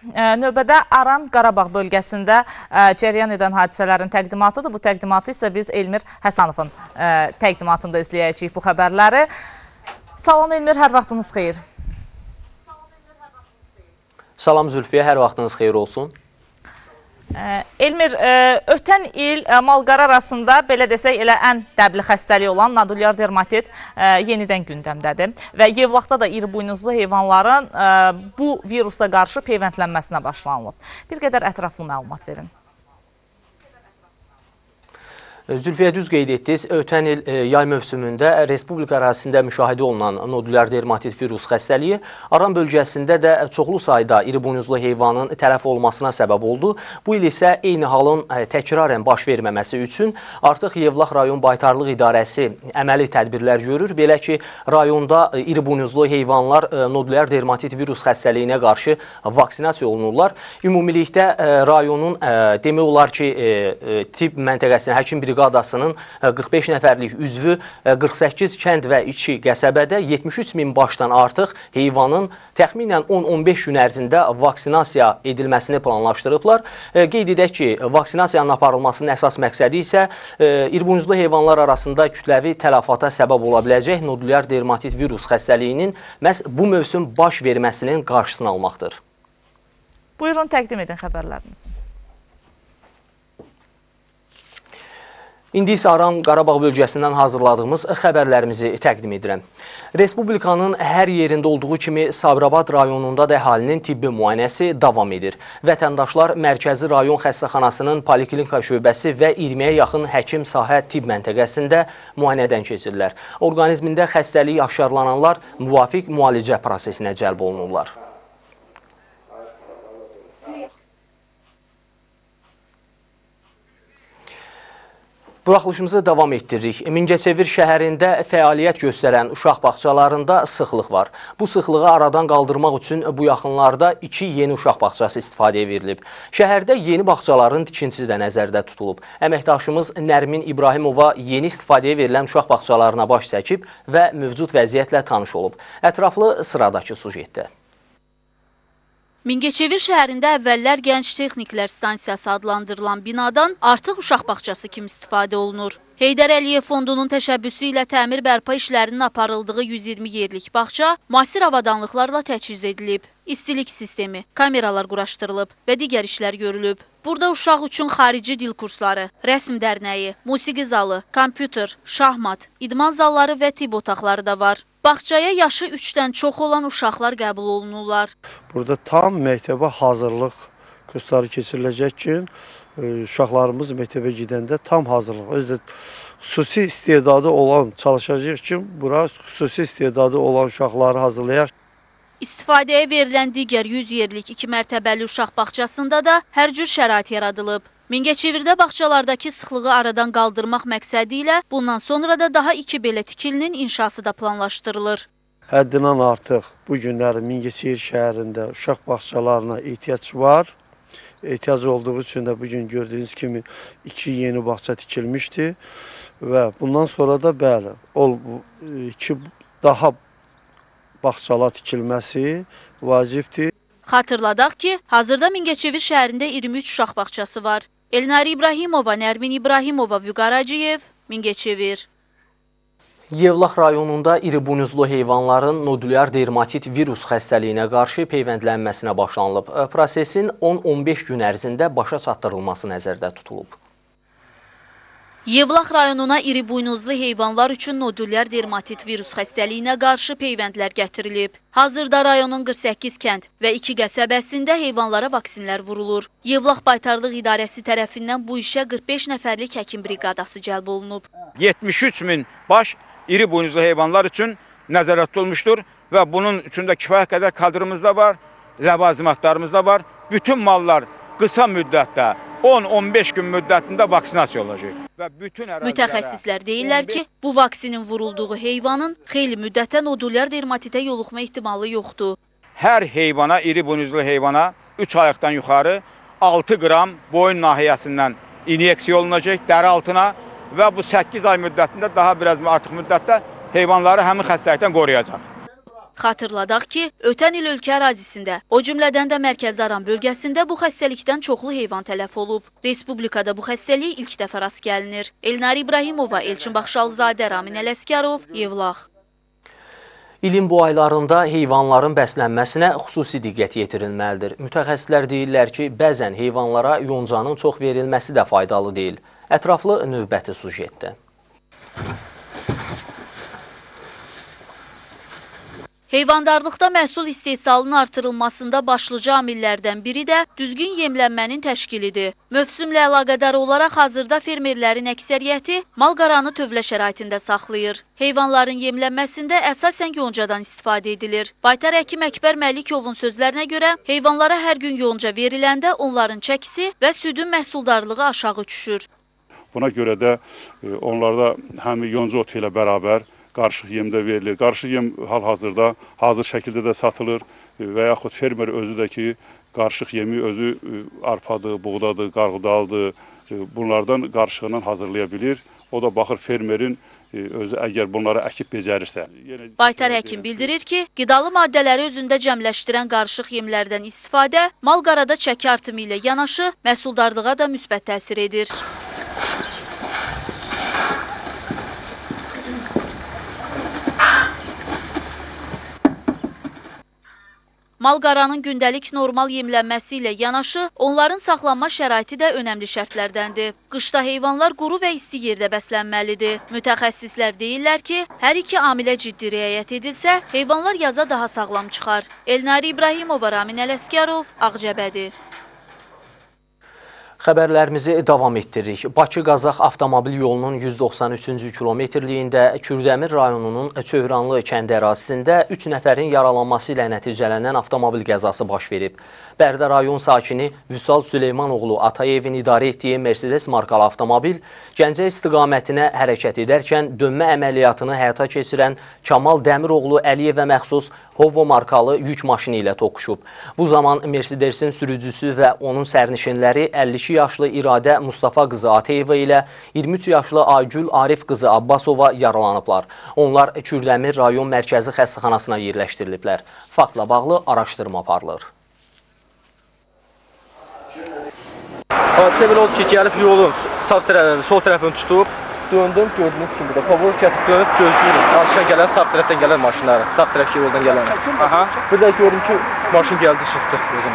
Növbədə Aran Qarabağ bölgəsində cərəyan edən hadisələrin təqdimatıdır. Bu təqdimatı isə biz Elmir Həsənovun təqdimatında izləyəcəyik bu xəbərləri. Salam Elmir, hər vaxtınız xeyir. Salam Zülfiyə, hər vaxtınız xeyir olsun. Elmir, ötən il malqara arasında, belə desək, elə ən dəbli xəstəlik olan nodulyar dermatit yenidən gündəmdədir. Və Yevlaxda da iri buynuzlu heyvanların bu virusa qarşı peyvəndlənməsinə başlanılıb. Bir qədər ətraflı məlumat verin. Zülfiyə, düz qeyd etdiniz, ötən il yay mövsümündə Respublika ərazisində müşahidə olunan nodulyar dermatit virus xəstəliyi Aran bölgəsində də çoxlu sayda iri buynuzlu heyvanın tələf olmasına səbəb oldu. Bu il isə eyni halın təkrarən baş verməməsi üçün artıq Yevlax rayon baytarlıq idarəsi əməli tədbirlər görür. Belə ki, rayonda iri buynuzlu heyvanlar nodulyar dermatit virus xəstəliyinə qarşı vaksinasiya olunurlar. Ümumilikdə rayonun demək olar ki, tibb məntəqəsinin həkim briqadasının 45 nəfərlik üzvü 48 kənd və 2 qəsəbədə 73 min başdan artıq heyvanın təxminən 10-15 gün ərzində vaksinasiya edilməsini planlaşdırıblar. Qeyd edək ki, vaksinasiyanın aparılmasının əsas məqsədi isə iri buynuzlu heyvanlar arasında kütləvi tələfata səbəb ola biləcək nodulyar dermatit virus xəstəliyinin məhz bu mövsüm baş verməsinin qarşısını almaqdır. Buyurun, təqdim edin xəbərlərinizi. İndi isə Aran Qarabağ bölgəsindən hazırladığımız xəbərlərimizi təqdim edirəm. Respublikanın hər yerində olduğu kimi Sabirabad rayonunda da əhalinin tibbi müayinəsi davam edir. Vətəndaşlar Mərkəzi rayon xəstəxanasının poliklinika şöbəsi və 20-yə yaxın həkim sahə tibb məntəqəsində müayinədən keçirilər. Orqanizmində xəstəliyi aşkarlananlar müvafiq müalicə prosesinə cəlb olunurlar. Buraxılışımızı davam etdiririk. Mingəçevir şəhərində fəaliyyət göstərən uşaq bağçalarında sıxlıq var. Bu sıxlığı aradan qaldırmaq üçün bu yaxınlarda 2 yeni uşaq bağçası istifadəyə verilib. Şəhərdə yeni bağçaların tikintisi də nəzərdə tutulub. Əməkdaşımız Nərmin İbrahimova yeni istifadəyə verilən uşaq bağçalarına baş çəkib və mövcud vəziyyətlə tanış olub. Ətraflı sıradakı sujetdə. Mingəçevir şəhərində əvvəllər Gənc Texniklər Stansiyası adlandırılan binadan artıq uşaq bağçası kimi istifadə olunur. Heydər Əliyev Fondunun təşəbbüsü ilə təmir bərpa işlərinin aparıldığı 120 yerlik bağça müasir avadanlıqlarla təchiz edilib. İstilik sistemi, kameralar quraşdırılıb və digər işlər görülüb. Burada uşaq üçün xarici dil kursları, rəsm dərnəyi, musiqi zalı, kompüter, şahmat, idman zalları və tibb otaqları da var. Bağçaya yaşı 3-dən çox olan uşaqlar qəbul olunurlar. Burada tam məktəbə hazırlıq kursları keçiriləcək ki, uşaqlarımız məktəbə gedəndə tam hazırlıq. Özdə xüsusi istedadı olan çalışacaq ki, bura xüsusi istedadı olan uşaqları hazırlayaq. İstifadəyə verilən digər 100 yerlik 2 mərtəbəli uşaq bağçasında da hər cür şərait yaradılıb. Mingəçevirdə bağçalardakı sıxlığı aradan qaldırmaq məqsədi ilə bundan sonra da daha 2 belə tikilinin inşası da planlaşdırılır. Həddindən artıq bu günləri Mingəçevir şəhərində uşaq bağçalarına ehtiyac var. Ehtiyac olduğu üçün də bugün gördüyünüz kimi 2 yeni bağça tikilmişdir. Və bundan sonra da bəli, 2 daha bağçalar tikilməsi vacibdir. Xatırladaq ki, hazırda Mingəçevir şəhərində 23 uşaq bağçası var. Elnari İbrahimova, Nərmin İbrahimova, Vüqar Hacıyev, Mingəçevir. Yevlax rayonunda iri buynuzlu heyvanların nodulyar dermatit virus xəstəliyinə qarşı peyvəndlənməsinə başlanılıb. Prosesin 10-15 gün ərzində başa çatdırılması nəzərdə tutulub. Yevlax rayonuna iri buynuzlu heyvanlar üçün nodulyar dermatit virus xəstəliyinə qarşı peyvəndlər gətirilib. Hazırda rayonun 48 kənd və 2 qəsəbəsində heyvanlara vaksinlər vurulur. Yevlax Baytarlıq İdarəsi tərəfindən bu işə 45 nəfərlik həkim briqadası cəlb olunub. 73 min baş iri buynuzlu heyvanlar üçün nəzərdə tutulmuşdur və bunun üçün də kifayət qədər kadrımız da var, ləvazimatlarımız da var. Bütün mallar qısa müddətdə 10-15 gün müddətində vaksinasiya olacaq. Mütəxəssislər deyirlər ki, bu vaksinin vurulduğu heyvanın xeyli müddətən nodulyar dermatitə yoluxma ehtimalı yoxdur. Hər heyvana, iri buynuzlu heyvana 3 ayaqdan yuxarı 6 qram boyun nahiyəsindən inyeksiya olunacaq dəri altına və bu 8 ay müddətində daha biraz artıq müddətdə heyvanları həmin xəstəlikdən qoruyacaq. Xatırladaq ki, ötən il ölkə ərazisində, o cümlədən də Mərkəzi Aran bölgəsində bu xəstəlikdən çoxlu heyvan tələf olub. Respublikada bu xəstəlik ilk dəfə rast gəlinir. Elnari İbrahimova, Elçin Baxşalızadə, Ramin Ələsgərov, Yevlax. İlin bu aylarında heyvanların bəslənməsinə xüsusi diqqət yetirilməlidir. Mütəxəssislər deyirlər ki, bəzən heyvanlara yoncanın çox verilməsi də faydalı deyil. Ətraflı növbəti sujetdə. Heyvandarlıqda məhsul istehsalının artırılmasında başlıca amillərdən biri də düzgün yemlənmənin təşkilidir. Mövsümlə əlaqədar olaraq hazırda fermerlərin əksəriyyəti mal-qaranı tövlə şəraitində saxlayır. Heyvanların yemlənməsində əsasən yoncadan istifadə edilir. Baytar həkim Əkbər Məlikovun sözlərinə görə heyvanlara hər gün yonca veriləndə onların çəkisi və südün məhsuldarlığı aşağı düşür. Buna görə də onlarda həm yonca otu ilə bərabər qarışıq yem də verilir. Qarışıq yem hal-hazırda hazır şəkildə də satılır və yaxud fermer özü də ki, qarışıq yemi özü arpadır, buğdadır, qarğıdaldır, bunlardan qarışığından hazırlaya bilir. O da baxır fermerin özü əgər bunları əkib becərirsə. Baytar həkim bildirir ki, qidalı maddələri özündə cəmləşdirən qarışıq yemlərdən istifadə mal-qarada çəki artımı ilə yanaşı məhsuldarlığa da müsbət təsir edir. Mal-qaranın gündəlik normal yemlənməsi ilə yanaşı, onların saxlanma şəraiti də önəmli şərtlərdəndir. Qışda heyvanlar quru və isti yerdə bəslənməlidir. Mütəxəssislər deyirlər ki, hər iki amilə ciddi riayət edilsə, heyvanlar yaza daha sağlam çıxar. Elnari İbrahimova, Ramin Ələsgərov, Ağcabədi. Xəbərlərimizi davam etdiririk. Bakı-Qazax avtomobil yolunun 193-cü kilometrliyində Kürdəmir rayonunun Çövranlı kəndi ərazisində 3 nəfərin yaralanması ilə nəticələnən avtomobil qəzası baş verib. Bərdə rayon sakini Vüsal Süleymanoğlu Atayevin idarə etdiyi Mercedes markalı avtomobil Gəncə istiqamətinə hərəkət edərkən dönmə əməliyyatını həyata keçirən Kamal Dəmiroğlu Əliyevə məxsus Hovo markalı yük maşını ilə toqquşub. Bu zaman Mercedesin sürücüsü və onun sərnişinləri 52 yaşlı İradə Mustafa qızı Atayeva ilə 23 yaşlı Aygül Arif qızı Abbasova yaralanıblar. Onlar Kürdəmir rayon mərkəzi xəstəxanasına yerləşdiriliblər. Faktla bağlı araşdırma aparılır. Hadisə belə oldu ki, gəlib yolun sol tərəfini tutub, döndüm, gördüyünüz kimi də pavor kəsib dönüb gözləyirəm. Qarşıdan gələn, sağ tərəfdən gələn maşınları, sağ tərəfki yoldan gələn. Bir də gördüm ki, maşın gəldi, çıxdı özüm.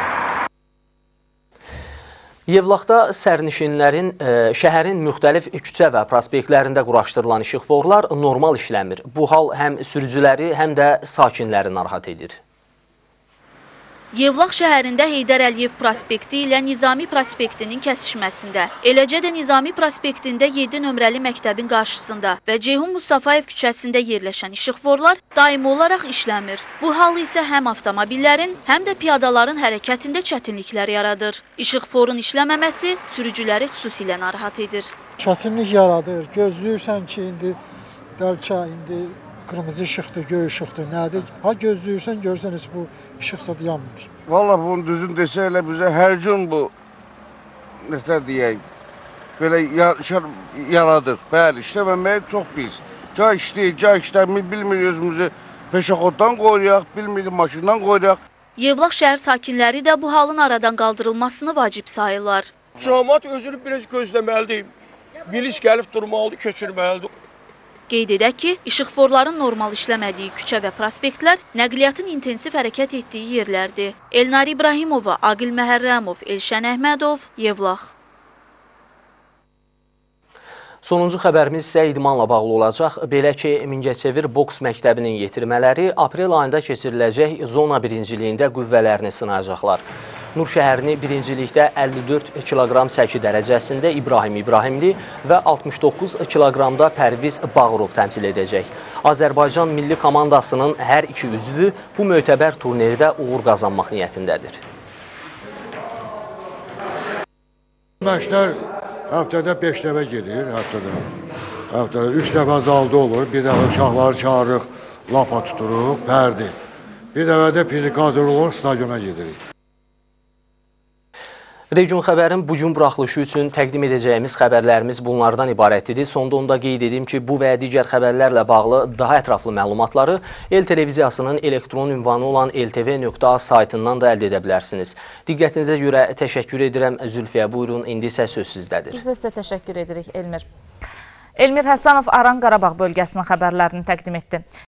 Yevlaxda sərnişinlərin şəhərin müxtəlif küçə və prospektlərində quraşdırılan işıqforlar normal işləmir. Bu hal həm sürücüləri, həm də sakinləri narahat edir. Yevlax şəhərində Heydər Əliyev prospekti ilə Nizami prospektinin kəsişməsində, eləcə də Nizami prospektində 7 nömrəli məktəbin qarşısında və Ceyhun Mustafayev küçəsində yerləşən işıqforlar daimi olaraq işləmir. Bu hal isə həm avtomobillərin, həm də piyadaların hərəkətində çətinliklər yaradır. İşıqforun işləməməsi sürücüləri xüsusilə narahat edir. Çətinlik yaradır. Gözləyirsən ki, bəlkə indi qırmızı işıqdır, göy işıqdır, nədir? Ha gözləyirsən, görsən heç bu işıqsa yanmır. Vallahi bunu düzün desə elə bizə hər gün bu, nətər deyək, belə yaradır. Bəli, işləməməyə çox pis. Cay işləyir, cay işləmir, bilmir özümüzü peşəxoddan qoyuraq, bilmir maşından qoyuraq. Yevlax şəhər sakinləri də bu halın aradan qaldırılmasını vacib sayırlar. Cəmaət özünü biraz gözləməlidir. Biliş gəlib durmalıdır, köçürməlidir. Qeyd edək ki, işıqforların normal işləmədiyi küçə və prospektlər nəqliyyatın intensiv hərəkət etdiyi yerlərdir. Elnari İbrahimova, Aqil Məhərrəmov, Elşən Əhmədov, Yevlax. Sonuncu xəbərimiz isə idmanla bağlı olacaq. Belə ki, Mingəçevir boks məktəbinin yetirmələri aprel ayında keçiriləcək zona birinciliyində qüvvələrini sınayacaqlar. Nur şəhərini birincilikdə 54 kiloqram səki dərəcəsində İbrahim İbrahimli və 69 kiloqramda Pərviz Bağırov təmsil edəcək. Azərbaycan milli komandasının hər iki üzvü bu mötəbər turnirdə uğur qazanmaq niyyətindədir. Məşqlər həftədə 5 dəfə gedir, həftədə 3 dəfə zalda olur, bir dəfə uşaqları çağırırıq, lapa tuturuq, pərdi. Bir dəfə də pizikator olur, stadiona gedirik. Region xəbərin bugün buraxılışı üçün təqdim edəcəyimiz xəbərlərimiz bunlardan ibarət idi. Sonda onda qeyd edim ki, bu və digər xəbərlərlə bağlı daha ətraflı məlumatları El televiziyasının elektron ünvanı olan eltv.az saytından da əldə edə bilərsiniz. Diqqətinizə görə təşəkkür edirəm. Zülfiyə, buyurun, indi isə söz sizdədir. Biz də sizə təşəkkür edirik, Elmir. Elmir Həsənov Aran Qarabağ bölgəsinin xəbərlərini təqdim etdi.